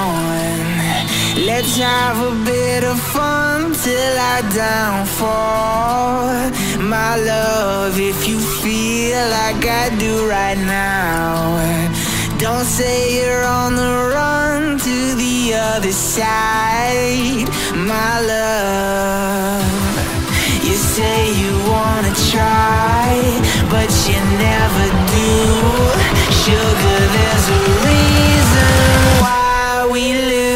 want. Let's have a bit of fun till I downfall. My love, if you feel like I do right now, don't say you're on the run to the other side. My love, you say you wanna try, but you never do. Sugar, there's a reason why we lose.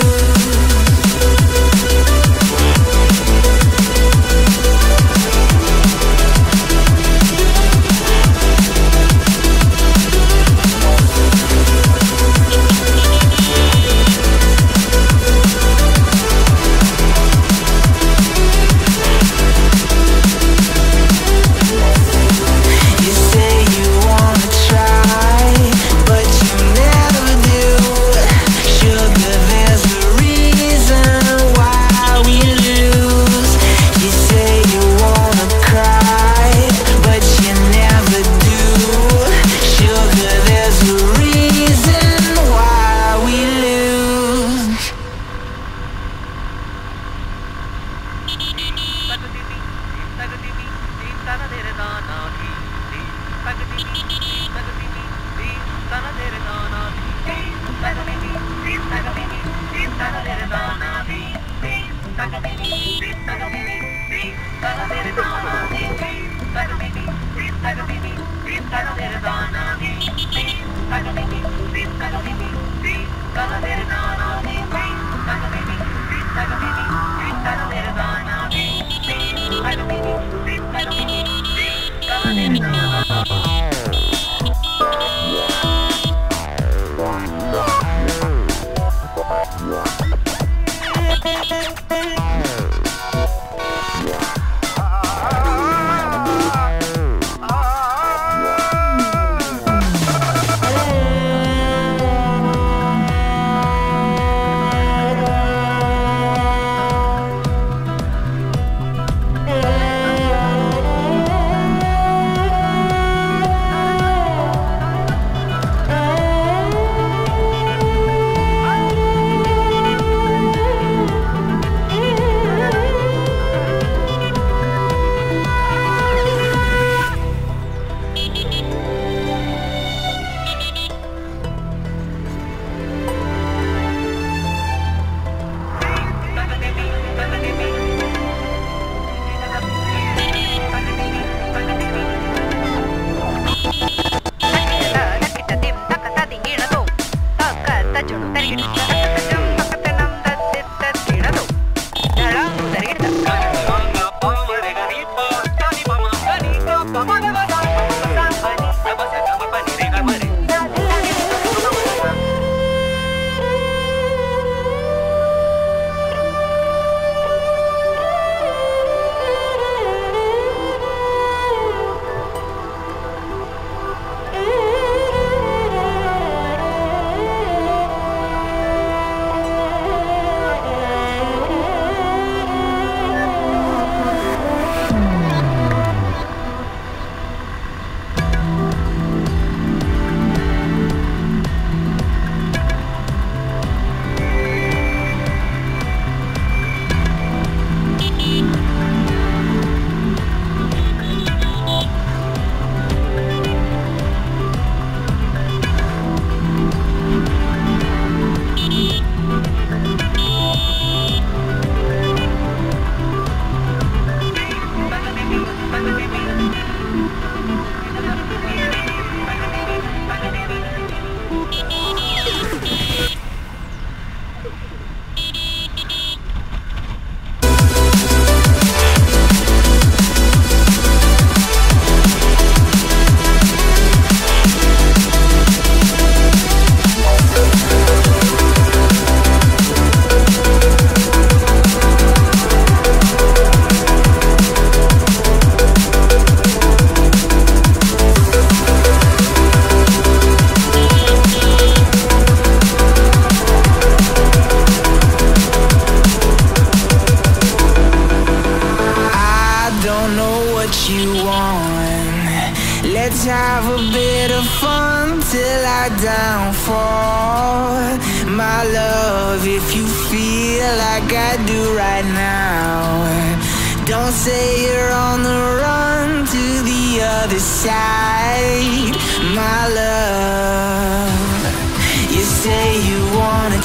Let's have a bit of fun till I downfall. my love, if you feel like I do right now. Don't say you're on the run to the other side, my love. You say you wanna